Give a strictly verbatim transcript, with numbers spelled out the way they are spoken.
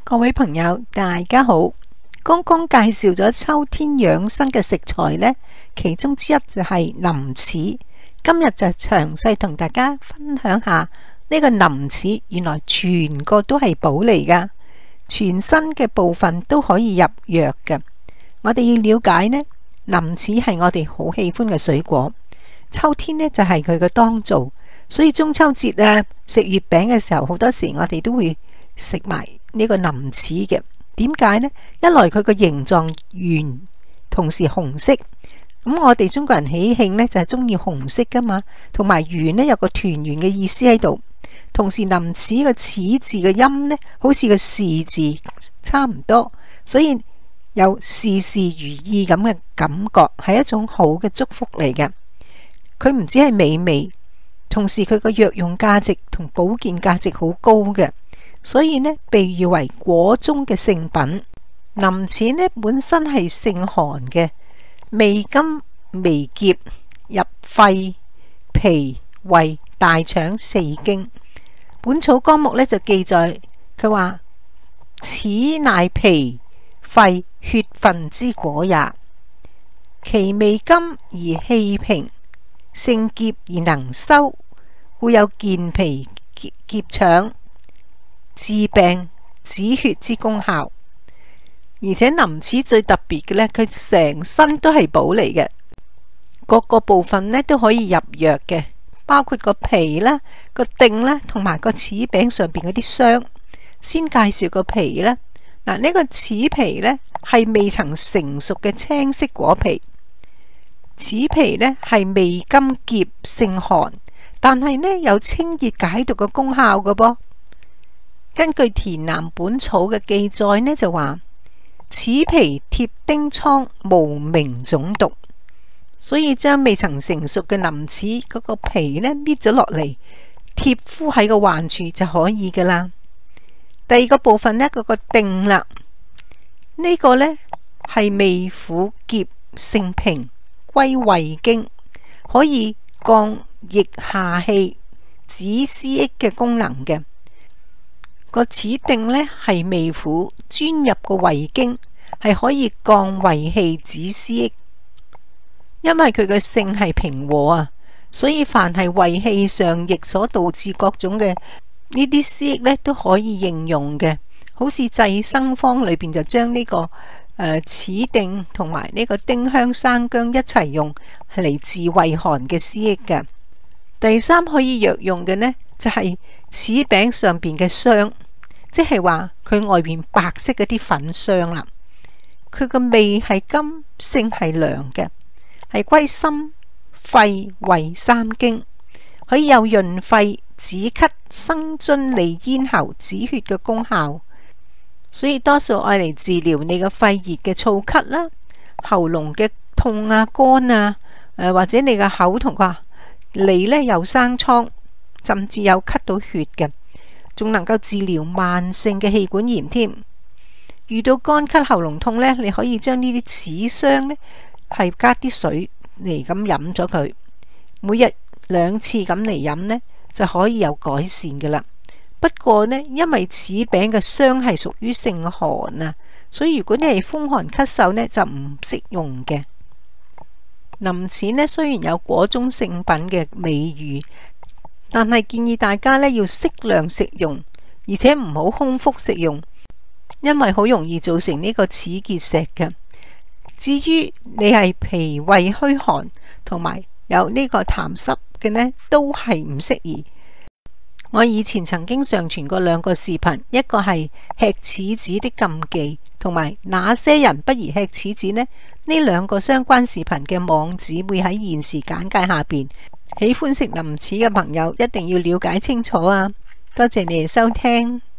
各位朋友大家好，剛剛介紹咗秋天養生嘅食材呢，其中之一就係林柿。今日就詳細同大家分享下呢個林柿，原來全個都係寶嚟噶，全身嘅部分都可以入藥嘅。我哋要了解呢，林柿係我哋好喜歡嘅水果，秋天呢就係佢嘅當造，所以中秋節啊食月餅嘅時候，好多時我哋都會食埋呢個林柿嘅。點解呢？一來佢個形狀圓，同時紅色。咁我哋中國人喜慶呢，就係中意紅色噶嘛，同埋圓呢有個團圓嘅意思喺度。同時林柿個柿字嘅音呢，好似個事字差唔多，所以有事事如意咁嘅感覺，係一種好嘅祝福嚟嘅。佢唔止係美味，同時佢個藥用價值同保健價值好高嘅。所以呢，被譽為果中嘅聖品。林柿呢本身係性寒嘅，味甘微澀，入肺、脾、胃、大腸四經。本草綱目呢就記載，佢話柿乃脾、肺、血分之果也。其味甘而氣平，性澀而能收，故有健脾澀腸、治病止血之功效。而且林柿最特別嘅呢，佢成身都係寶嚟嘅，各個部分呢都可以入藥嘅，包括個皮啦、個頂啦，同埋個柿餅上邊嗰啲霜。先介紹個皮啦。嗱，呢個柿皮呢係未曾成熟嘅青色果皮。柿皮呢係味甘澀性寒，但係呢有清熱解毒嘅功效嘅噃。根據田南本草嘅記載呢，就話柿皮貼丁瘡，無名腫毒，所以將未曾成熟嘅林柿嗰個皮呢搣咗落嚟，貼敷喺個患處就可以噶啦。第二個部分呢，嗰個頂啦，呢、這個呢係味苦澀性平，歸胃經，可以降逆下氣、止思噎嘅功能嘅。個柿頂呢係味苦，專入個胃經，係可以降胃氣、止思噎。因為佢嘅性係平和啊，所以凡係胃氣上逆所導致各種嘅呢啲思噎呢都可以應用嘅。好似濟生方裏邊就將呢、這個誒柿頂同埋呢個丁香生薑一齊用，係嚟治胃寒嘅思噎嘅。第三可以藥用嘅呢，就係、是、柿餅上邊嘅霜，即係話佢外邊白色嗰啲粉霜啦。佢個味係甘，性係涼嘅，係歸心、肺、胃三經，可以有潤肺、止咳、生津、利咽喉、止血嘅功效。所以多數愛嚟治療你個肺熱嘅燥咳啦、喉嚨嘅痛啊、乾啊，誒或者你個口同個脷呢有生瘡，甚至有咳到血嘅，仲能夠治療慢性嘅氣管炎添。遇到乾咳喉嚨痛呢，你可以將呢啲柿霜呢係加啲水嚟咁飲咗佢，每日兩次咁嚟飲呢，就可以有改善噶啦。不過呢，因為柿餅嘅霜係屬於性寒啊，所以如果你係風寒咳嗽呢，就唔適用嘅。林柿呢雖然有果中聖品嘅美譽，但係建議大家呢要適量食用，而且唔好空腹食用，因為好容易造成呢個齒結石嘅。至於你係脾胃虛寒同埋有呢個痰濕嘅呢，都係唔適宜。我以前曾經上傳過兩個視頻，一個係吃柿子的禁忌，同埋那些人不宜吃柿子呢？呢兩個相關視頻嘅網址會喺現時簡介下邊，喜歡食林柿嘅朋友一定要了解清楚啊！多謝你哋收聽。